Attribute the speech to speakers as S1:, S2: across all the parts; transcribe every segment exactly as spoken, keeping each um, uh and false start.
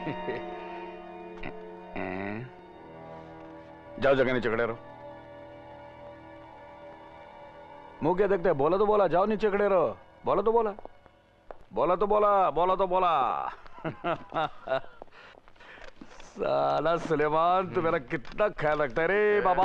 S1: जाओ जगह नीचे खड़े रहो। मुंह क्या देखते हैं? बोला तो बोला, जाओ नीचे खड़े रहो। बोला तो बोला, बोला तो बोला, बोला तो बोला। साला सुलेमान तो मेरा कितना ख्याल रखता है रे बाबा।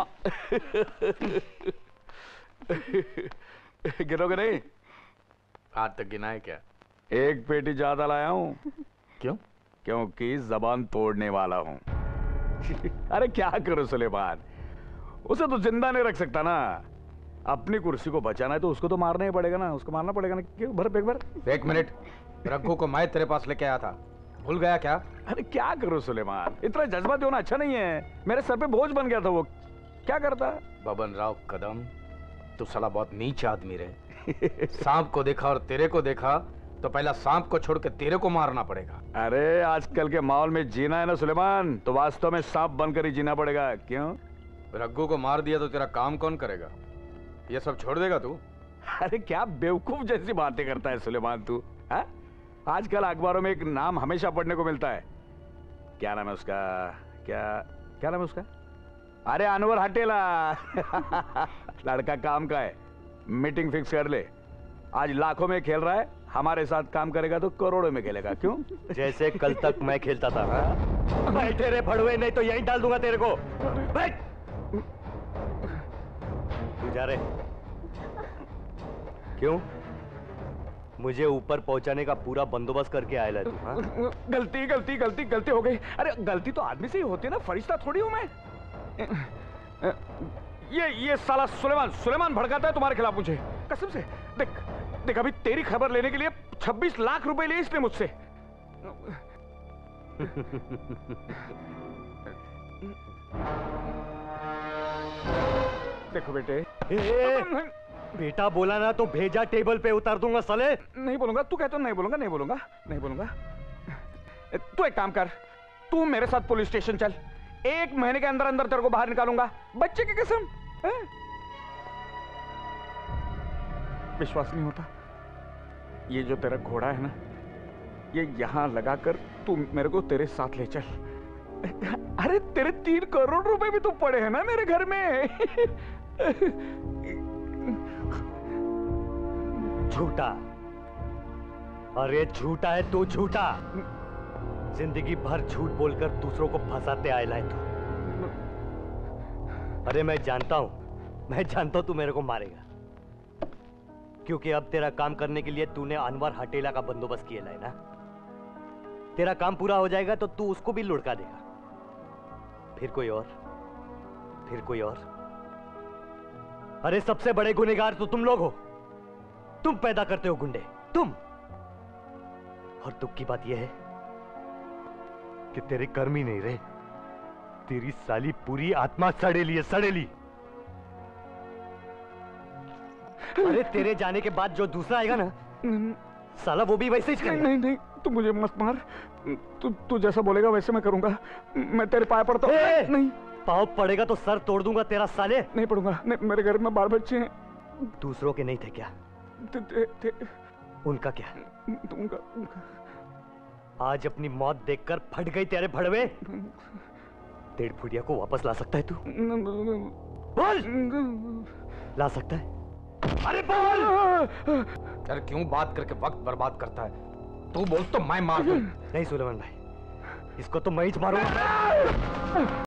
S1: गिनोगे नहीं?
S2: आज तक गिना है क्या?
S1: एक पेटी ज्यादा लाया हूं।
S2: क्यों?
S1: क्योंकि जबान तोड़ने वाला हूं। अरे क्या करो सुलेमान, उसे तो जिंदा नहीं रख सकता ना। अपनी कुर्सी को बचाना है तो उसको तो मारना ही पड़ेगा ना, उसको मारना पड़ेगा ना। क्यों? भर एक बार।
S2: एक मिनट, रघु को मैं तेरे पास लेके आया था, भूल गया क्या?
S1: अरे क्या करो सुलेमान, इतना जज्बाती होना अच्छा नहीं है। मेरे सर पे बोझ बन गया था वो। क्या करता?
S2: बबन राव कदम, तू साला बहुत नीच आदमी रे। सांप को देखा और तेरे को देखा तो पहला सांप को छोड़ के तेरे को मारना पड़ेगा।
S1: अरे आजकल के माहौल में जीना है ना सुलेमान, तो वास्तव में सांप बनकर ही जीना पड़ेगा। क्यों?
S2: रघु को मार दिया तो तेरा काम कौन करेगा? ये सब छोड़ देगा तू?
S1: अरे क्या बेवकूफ जैसी बातें करता है सुलेमान तू। है? आजकल अखबारों में एक नाम हमेशा पढ़ने को मिलता है। क्या नाम है उसका? क्या क्या नाम है उसका? अरे अनवर हटेला। लड़का काम का है, मीटिंग फिक्स कर ले। आज लाखों में खेल रहा है, हमारे साथ काम करेगा तो करोड़ों में खेलेगा। क्यों?
S3: जैसे कल तक मैं खेलता था। बैठे रे भड़वे, नहीं तो यहीं डाल दूंगा तेरे को। बैठ। तू जा रे। क्यों? मुझे ऊपर पहुंचाने का पूरा बंदोबस्त करके आया तू? हाँ?
S1: गलती गलती गलती गलती हो गई। अरे गलती तो आदमी से ही होती है ना, फरिश्ता थोड़ी हूं मैं। ये ये साला सुलेमान सुलेमान भड़काता है तुम्हारे खिलाफ मुझे, कसम से। देख देख, अभी तेरी खबर लेने के लिए छब्बीस लाख रुपए लिए इसने मुझसे। देखो बेटे।
S3: ए, बेटा बोला ना तो भेजा टेबल पे उतार दूंगा साले।
S1: नहीं बोलूंगा, तू कहता नहीं बोलूंगा, नहीं बोलूंगा, नहीं बोलूंगा। तू एक काम कर, तू मेरे साथ पुलिस स्टेशन चल। एक महीने के अंदर अंदर तेरे को बाहर निकालूंगा, बच्चे की कसम। है? विश्वास नहीं होता? ये जो तेरा घोड़ा है ना, ये यहां लगाकर तू मेरे को तेरे साथ ले चल। अरे तेरे तीन करोड़ रुपए भी तो पड़े हैं ना मेरे घर में।
S3: झूठा। अरे झूठा है तू, झूठा। जिंदगी भर झूठ बोलकर दूसरों को फंसाते आया है तू। अरे मैं जानता हूं, मैं जानता हूं तू मेरे को मारेगा, क्योंकि अब तेरा काम करने के लिए तूने अनवर हटेला का बंदोबस्त किया है ना। तेरा काम पूरा हो जाएगा तो तू उसको भी लुढ़का देगा। फिर कोई और, फिर कोई और। अरे सबसे बड़े गुनहगार तो तुम लोग हो। तुम पैदा करते हो गुंडे, तुम। और दुख की बात यह है कि तेरे कर्म ही नहीं रहे, तेरी साली पूरी आत्मा सड़ेली है, सड़ेली। अरे तेरे जाने के बाद जो दूसरा आएगा ना, साला वो भी वैसे ही करेगा।
S1: नहीं नहीं, तू मुझे मत मार। तू तू जैसा बोलेगा वैसे मैं करूंगा। मैं तेरे पाए पड़ता हूँ। नहीं,
S3: पाँव पड़ेगा तो सर तोड़ दूंगा तेरा साले।
S1: नहीं पड़ूंगा। नहीं, मेरे घर में बाल बच्चे हैं।
S3: दूसरों के नहीं थे क्या?
S1: ते, ते, ते,
S3: उनका क्या?
S1: उनका, उनका।
S3: आज अपनी मौत देखकर फट गई तेरे भड़वे। डेढ़ फुटिया को वापस ला सकता है तू? बोल, ला सकता है? अरे बोल।
S2: यार क्यों बात करके वक्त बर्बाद करता है? तू बोल तो मैं मार दूं।
S3: नहीं सुलेमान भाई, इसको तो मैं ही मारूंगा।